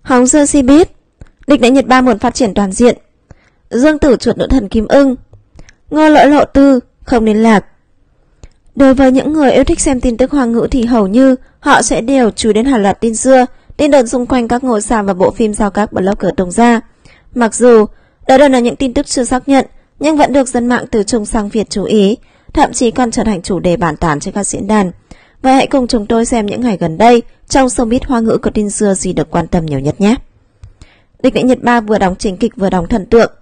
Hóng dưa si biết. Địch đại Nhật 3 muốn phát triển toàn diện. Dương Tử chuột nữ thần Kim Ưng. Ngô Lỗi lộ tư, không liên lạc. Đối với những người yêu thích xem tin tức Hoa ngữ thì hầu như họ sẽ đều chú đến hàng loạt tin xưa, tin đồn xung quanh các ngôi sao và bộ phim do các blogger tung ra. Mặc dù đó đều là những tin tức chưa xác nhận, nhưng vẫn được dân mạng từ Trung sang Việt chú ý, thậm chí còn trở thành chủ đề bàn tán trên các diễn đàn. Vậy hãy cùng chúng tôi xem những ngày gần đây trong showbiz Hoa ngữ có tin xưa gì được quan tâm nhiều nhất nhé. Địch đại Nhật 3 vừa đóng chính kịch vừa đóng thần tượng.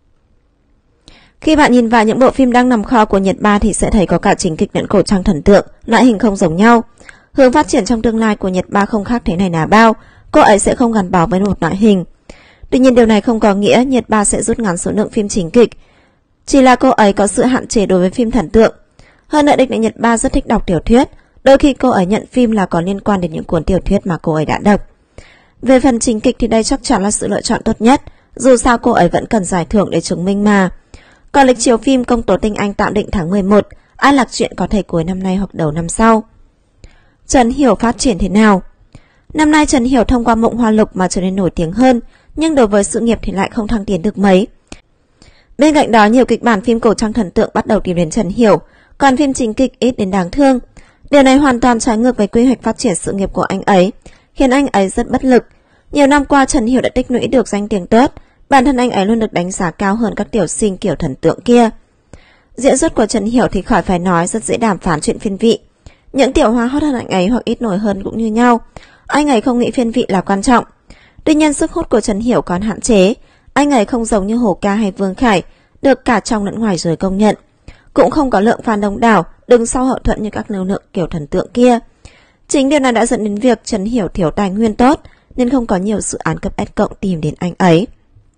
Khi bạn nhìn vào những bộ phim đang nằm kho của Nhật 3 thì sẽ thấy có cả chính kịch lẫn cổ trang thần tượng, loại hình không giống nhau. Hướng phát triển trong tương lai của Nhật 3 không khác thế này nào bao, cô ấy sẽ không gắn bó với một loại hình. Tuy nhiên điều này không có nghĩa Nhật 3 sẽ rút ngắn số lượng phim chính kịch. Chỉ là cô ấy có sự hạn chế đối với phim thần tượng. Hơn nữa Địch đại Nhật 3 rất thích đọc tiểu thuyết, đôi khi cô ấy nhận phim là có liên quan đến những cuốn tiểu thuyết mà cô ấy đã đọc. Về phần chính kịch thì đây chắc chắn là sự lựa chọn tốt nhất, dù sao cô ấy vẫn cần giải thưởng để chứng minh mà. Còn lịch chiếu phim Công tố Tinh Anh tạm định tháng 11, An Lạc Chuyện có thể cuối năm nay hoặc đầu năm sau. Trần Hiểu phát triển thế nào? Năm nay Trần Hiểu thông qua Mộng Hoa Lục mà trở nên nổi tiếng hơn, nhưng đối với sự nghiệp thì lại không thăng tiến được mấy. Bên cạnh đó nhiều kịch bản phim cổ trang thần tượng bắt đầu tìm đến Trần Hiểu, còn phim chính kịch ít đến đáng thương. Điều này hoàn toàn trái ngược với quy hoạch phát triển sự nghiệp của anh ấy, khiến anh ấy rất bất lực. Nhiều năm qua Trần Hiểu đã tích lũy được danh tiếng tốt, bản thân anh ấy luôn được đánh giá cao hơn các tiểu sinh kiểu thần tượng kia. Diễn xuất của Trần Hiểu thì khỏi phải nói, rất dễ đàm phán chuyện phiên vị. Những tiểu hoa hot hơn anh ấy hoặc ít nổi hơn cũng như nhau, anh ấy không nghĩ phiên vị là quan trọng. Tuy nhiên sức hút của Trần Hiểu còn hạn chế, anh ấy không giống như Hồ Ca hay Vương Khải, được cả trong lẫn ngoài giới công nhận. Cũng không có lượng fan đông đảo, đứng sau hậu thuẫn như các lưu lượng kiểu thần tượng kia. Chính điều này đã dẫn đến việc Trần Hiểu thiếu tài nguyên tốt, nên không có nhiều dự án cấp S cộng tìm đến anh ấy.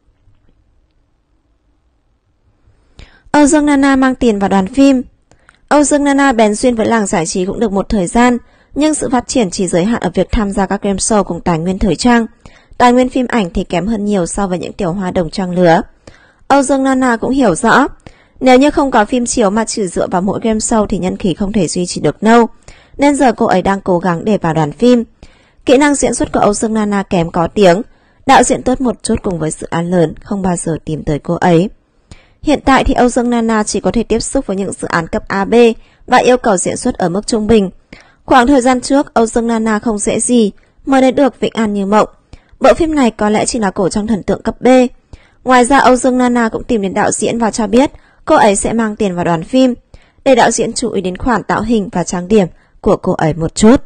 Âu Dương Nana mang tiền vào đoàn phim. Âu Dương Nana bén duyên với làng giải trí cũng được một thời gian, nhưng sự phát triển chỉ giới hạn ở việc tham gia các game show cùng tài nguyên thời trang. Tài nguyên phim ảnh thì kém hơn nhiều so với những tiểu hoa đồng trang lứa. Âu Dương Nana cũng hiểu rõ, nếu như không có phim chiếu mà chỉ dựa vào mỗi game show thì nhân khí không thể duy trì được lâu, nên giờ cô ấy đang cố gắng để vào đoàn phim. Kỹ năng diễn xuất của Âu Dương Nana kém có tiếng, đạo diễn tốt một chút cùng với dự án lớn không bao giờ tìm tới cô ấy. Hiện tại thì Âu Dương Nana chỉ có thể tiếp xúc với những dự án cấp AB và yêu cầu diễn xuất ở mức trung bình. Khoảng thời gian trước, Âu Dương Nana không dễ gì mới lấy được Vĩnh An Như Mộng. Bộ phim này có lẽ chỉ là cổ trang thần tượng cấp B. Ngoài ra Âu Dương Nana cũng tìm đến đạo diễn và cho biết cô ấy sẽ mang tiền vào đoàn phim, để đạo diễn chú ý đến khoản tạo hình và trang điểm của cô ấy một chút.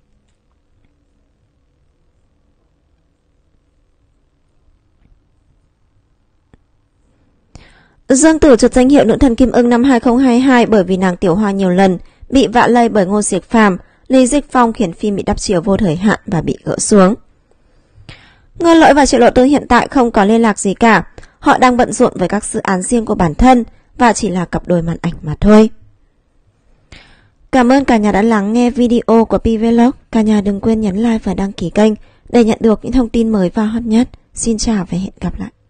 Dương Tử trượt danh hiệu nữ thần Kim Ưng năm 2022 bởi vì nàng tiểu hoa nhiều lần, bị vạ lây bởi Ngô Diệc Phàm, Lý Dịch Phong khiến phim bị đắp chiếu vô thời hạn và bị gỡ xuống. Ngô Lỗi và Triệu Lộ Tư hiện tại không có liên lạc gì cả, họ đang bận rộn với các dự án riêng của bản thân và chỉ là cặp đôi màn ảnh mà thôi. Cảm ơn cả nhà đã lắng nghe video của Pvlog. Cả nhà đừng quên nhấn like và đăng ký kênh để nhận được những thông tin mới và hot nhất. Xin chào và hẹn gặp lại.